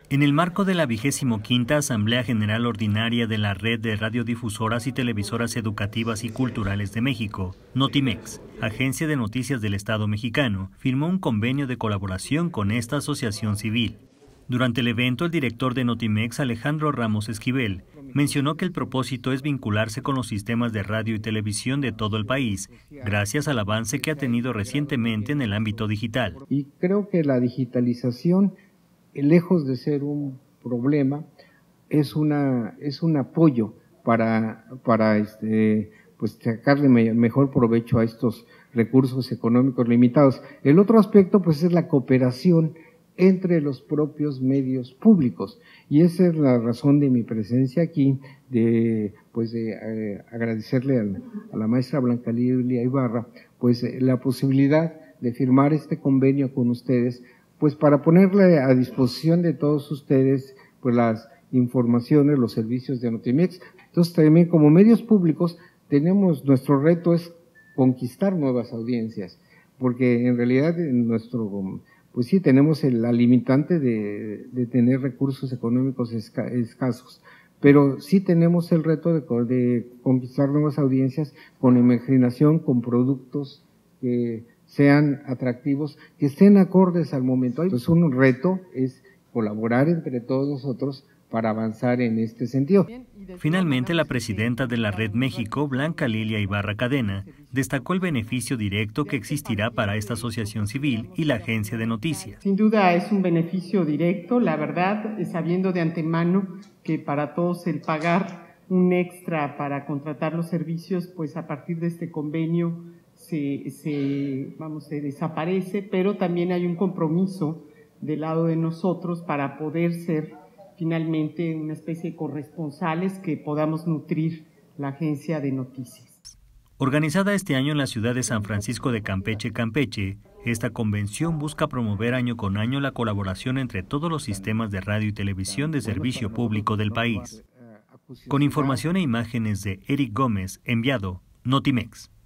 En el marco de la 25ª Asamblea General Ordinaria de la Red de Radiodifusoras y Televisoras Educativas y Culturales de México, Notimex, Agencia de Noticias del Estado mexicano, firmó un convenio de colaboración con esta asociación civil. Durante el evento, el director de Notimex, Alejandro Ramos Esquivel, mencionó que el propósito es vincularse con los sistemas de radio y televisión de todo el país, gracias al avance que ha tenido recientemente en el ámbito digital. Y creo que la digitalización, lejos de ser un problema, es un apoyo para pues sacarle mejor provecho a estos recursos económicos limitados. El otro aspecto pues es la cooperación entre los propios medios públicos, y esa es la razón de mi presencia aquí, de agradecerle a la maestra Blanca Lilia Ibarra pues la posibilidad de firmar este convenio con ustedes, pues para ponerle a disposición de todos ustedes pues las informaciones, los servicios de Notimex. Entonces también como medios públicos nuestro reto es conquistar nuevas audiencias, porque en realidad pues sí tenemos la limitante de tener recursos económicos escasos, pero sí tenemos el reto de conquistar nuevas audiencias con imaginación, con productos que sean atractivos, que estén acordes al momento. Pues un reto es colaborar entre todos nosotros para avanzar en este sentido. Finalmente, la presidenta de la Red México, Blanca Lilia Ibarra Cadena, destacó el beneficio directo que existirá para esta asociación civil y la agencia de noticias. Sin duda es un beneficio directo, la verdad, sabiendo de antemano que para todos el pagar un extra para contratar los servicios, pues a partir de este convenio se desaparece, pero también hay un compromiso del lado de nosotros para poder ser finalmente una especie de corresponsales que podamos nutrir la agencia de noticias. Organizada este año en la ciudad de San Francisco de Campeche, Campeche, esta convención busca promover año con año la colaboración entre todos los sistemas de radio y televisión de servicio público del país. Con información e imágenes de Eric Gómez, enviado, Notimex.